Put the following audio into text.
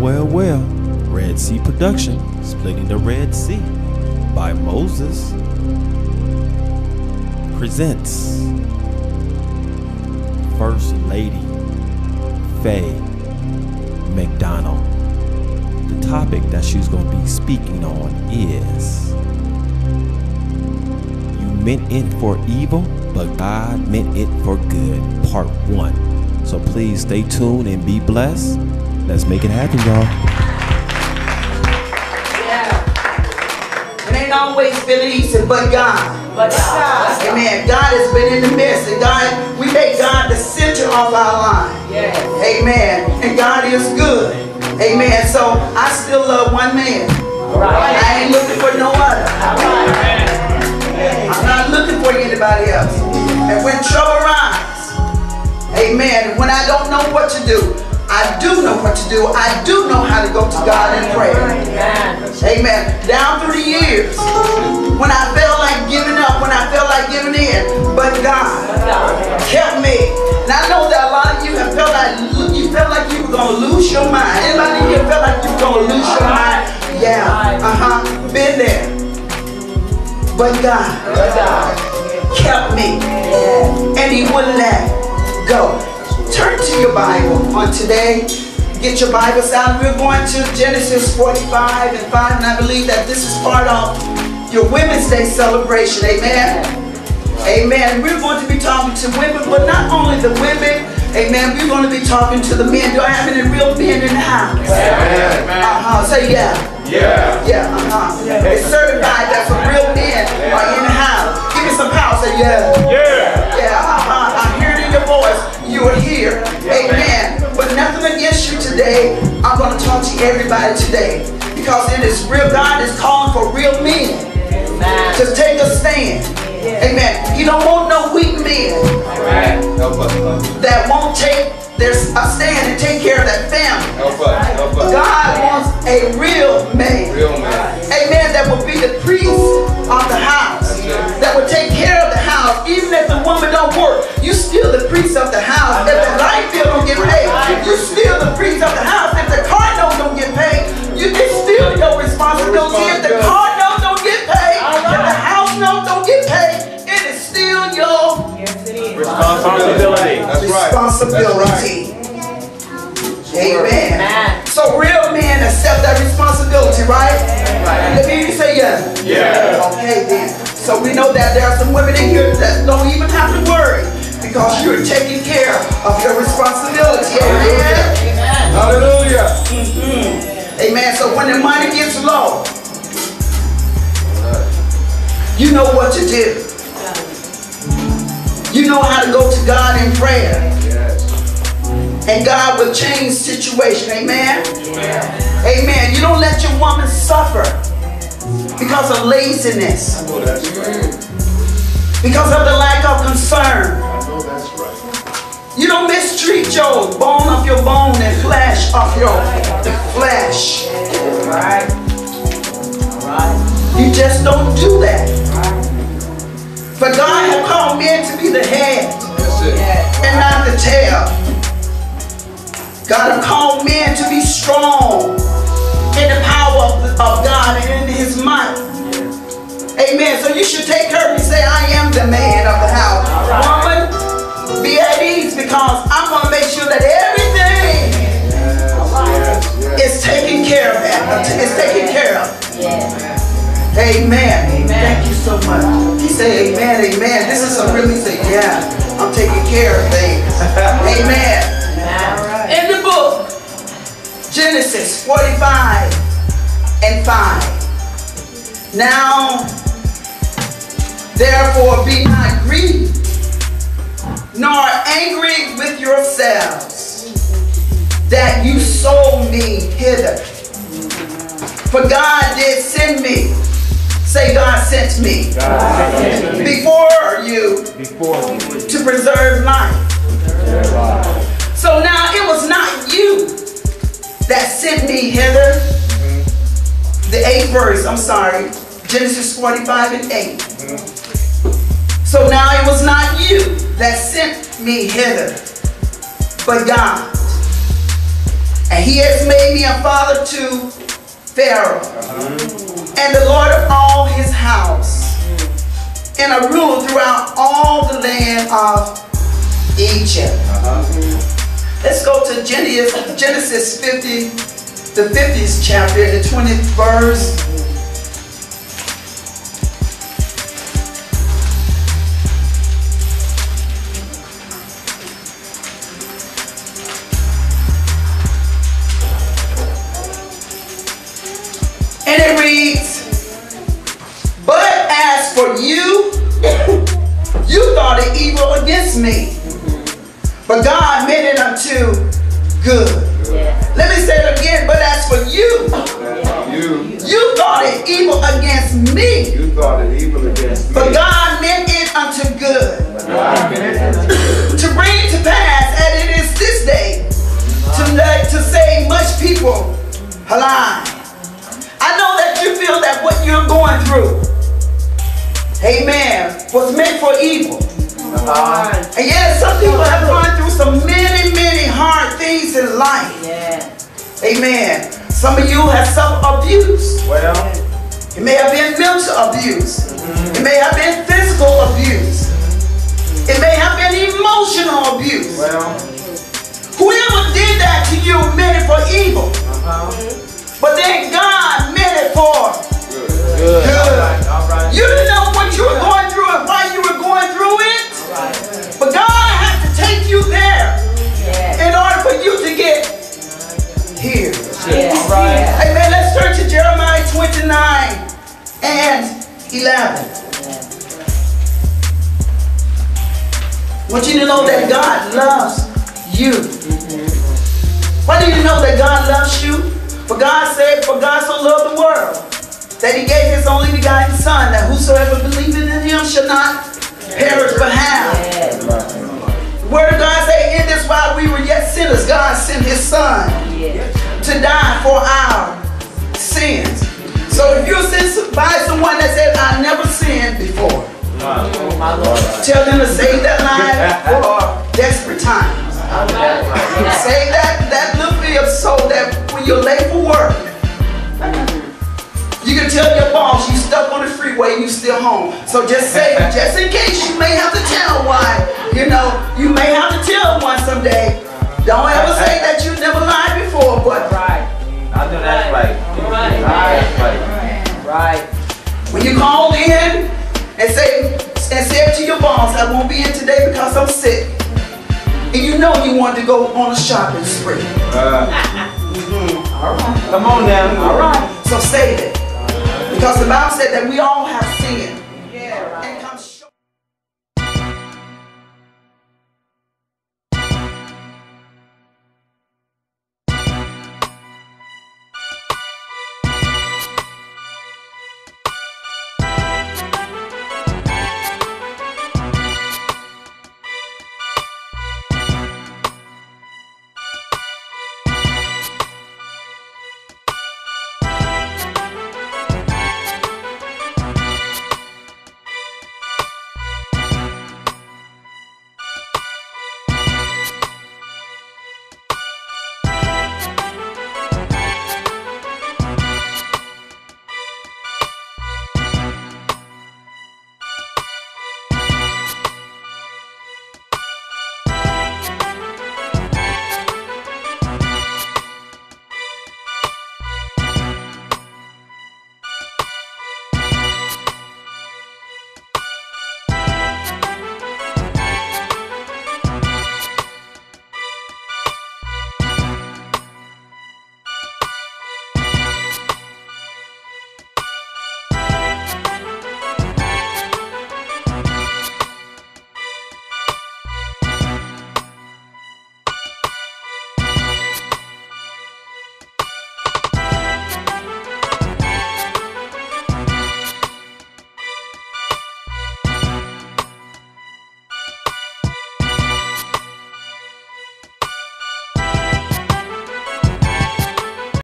Well. Red Sea Production, Splitting the Red Sea by Moses, presents First Lady Faye McDonald. The topic that she's going to be speaking on is You meant it for evil, but God meant it for good, part 1. So please stay tuned and be blessed. Let's make it happen, y'all. Yeah. It ain't always been easy, but God. Amen. God has been in the midst. And God, we make God the center of our life. Yes. Amen. And God is good. Amen. So I still love one man. Right. I ain't looking for no other. I'm not looking for anybody else. And when trouble rises, amen, when I don't know what to do, I do know what to do. I do know how to go to God in prayer. Amen. Down through the years, when I felt like giving up, when I felt like giving in, but God kept me. And I know that a lot of you have felt like you were going to lose your mind. Anybody here felt like you were going to lose your mind? Yeah. Been there. But God kept me. And He wouldn't let go. Turn to your Bible on today. Get your Bibles out. We're going to Genesis 45 and 5, and I believe that this is part of your Women's Day celebration. Amen. Amen. We're going to be talking to women, but not only the women. Amen. We're going to be talking to the men. Do I have any real men in the house? Say yeah. Yeah. It's certified that some real men are in the house. Give me some power. Say yeah. I hear it in your voice. You are here. Amen. But nothing against you today. I'm going to talk to everybody today. Because it is real. God is calling for real men to take a stand. Amen. He don't want no weak men that won't take a stand and take care of that family. God wants a real man. Amen. That will be the priest of the house. That will take care of the house. Even if the woman don't work, you still the priest of the house. If the light bill don't get paid, you still the priest of the house. If the car note don't get paid, it's still your responsibility. If the car note don't get paid, if the house note don't get paid, it is still your responsibility. That's right. Amen. So real men accept that responsibility, right? Let me hear you say yes. Yeah. Okay then. So we know that there are some women in here that don't even have to worry because you're taking care of your responsibility. Amen. Hallelujah. Amen. So when the money gets low, you know what to do. You know how to go to God in prayer. And God will change situation. Amen? Amen. You don't let your woman suffer because of laziness. Because of the lack of concern. You don't mistreat your bone of your bone and flesh of the flesh. You just don't do that. For God has called men to be the head and not the tail. God has called men to be strong in the power of God and in His might. Amen. So you should take her and say, I am the man of the house. Woman, be at ease because I'm going to make sure that everything is taken care of. It's taken care of. Amen. Thank you so much. He said, amen, amen. This is a really say, yeah, I'm taking care of things. Amen. In the book, Genesis 45 and 5. Now, therefore, be not grieved, nor angry with yourselves, that you sold me hither. For God did send me. Say, God sent me. Before you to preserve life. So now it was not you that sent me hither. The 8th verse, I'm sorry. Genesis 45 and 8. So now it was not you that sent me hither, but God. And And he has made me a father to Pharaoh, and the Lord of all his house, and a ruler throughout all the land of Egypt. Let's go to Genesis 50, the 50th chapter, the 20th verse. And it reads, but as for you, you thought it evil against me, but God meant it unto good. Let me say it again. But as for you, you thought it evil against me, You thought it evil against me. but God meant it unto good, God meant it unto good. to bring it to pass, as it is this day, to save much people alive. I know that you feel that what you're going through, amen, was meant for evil. And yes, some people have gone through some many, many hard things in life. Amen. Some of you have suffered abuse. Well, It may have been mental abuse. It may have been physical abuse. It may have been emotional abuse. well, Whoever did that to you meant it for evil. But then God meant it for good. good. All right. You didn't know what you were going through and why you were going through it. But God had to take you there in order for you to get here. All right. Amen. Let's turn to Jeremiah 29 and 11. I want you to know that God loves you. Why do you know that God loves you? For God said, for God so loved the world, that he gave his only begotten Son, that whosoever believeth in him shall not perish but have. The word of God say, in this while we were yet sinners, God sent his Son to die for our sins. So if you're sent by someone that said, I never sinned before, tell them to save that line for desperate times. Save that little bit so that when you're late for work, you can tell your boss you stuck on the freeway and you still home. So just say, just in case you may have to tell one, you know, you may have to tell one someday. Don't ever say that you never lied before, but I know that's right. That's right. when you call in and say to your boss, I won't be in today because I'm sick, and you know you want to go on a shopping spree. Come on now. All right. So say that. Because the Bible said that we all have